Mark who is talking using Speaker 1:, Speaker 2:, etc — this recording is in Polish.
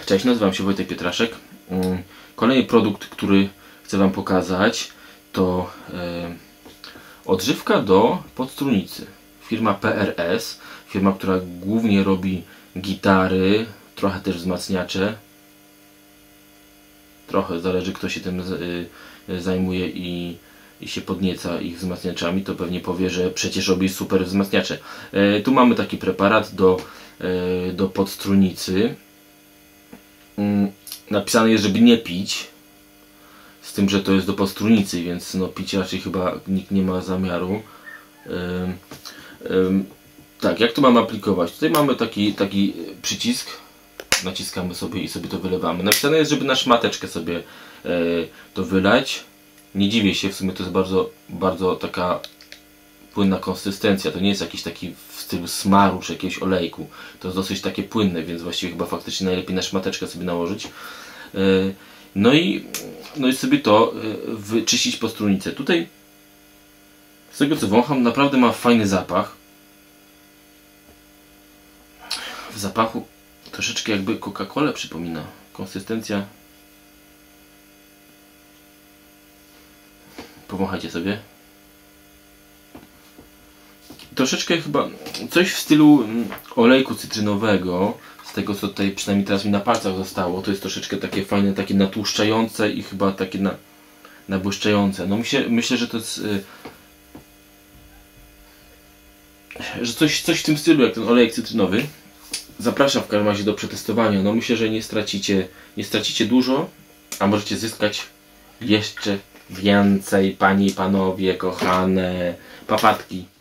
Speaker 1: Cześć, nazywam się Wojtek Pietraszek. Kolejny produkt, który chcę Wam pokazać, to odżywka do podstrunicy. Firma PRS, firma, która głównie robi gitary, trochę też wzmacniacze. Trochę zależy, kto się tym zajmuje i się podnieca ich wzmacniaczami, to pewnie powie, że przecież robi super wzmacniacze. Tu mamy taki preparat do podstrunicy. Napisane jest, żeby nie pić, z tym, że to jest do podstrunicy, więc no, pić raczej chyba nikt nie ma zamiaru. Tak, jak to mamy aplikować? Tutaj mamy taki przycisk, naciskamy sobie i sobie to wylewamy. Napisane jest, żeby na szmateczkę sobie to wylać. Nie dziwię się, w sumie to jest bardzo taka płynna konsystencja. To nie jest jakiś taki w stylu smaru czy jakiegoś olejku. To jest dosyć takie płynne, więc właściwie chyba faktycznie najlepiej na szmateczkę sobie nałożyć. No i sobie to wyczyścić podstrunicę. Tutaj z tego co wącham, naprawdę ma fajny zapach. W zapachu troszeczkę jakby Coca-Colę przypomina. Konsystencja. Powąchajcie sobie. Troszeczkę chyba coś w stylu olejku cytrynowego, z tego co tutaj przynajmniej teraz mi na palcach zostało. To jest troszeczkę takie fajne, takie natłuszczające i chyba takie nabłyszczające. No myślę, że to jest że coś w tym stylu jak ten olejek cytrynowy. Zapraszam w każdym razie do przetestowania. No myślę, że nie stracicie dużo, a możecie zyskać jeszcze więcej, panie i panowie, kochane papatki.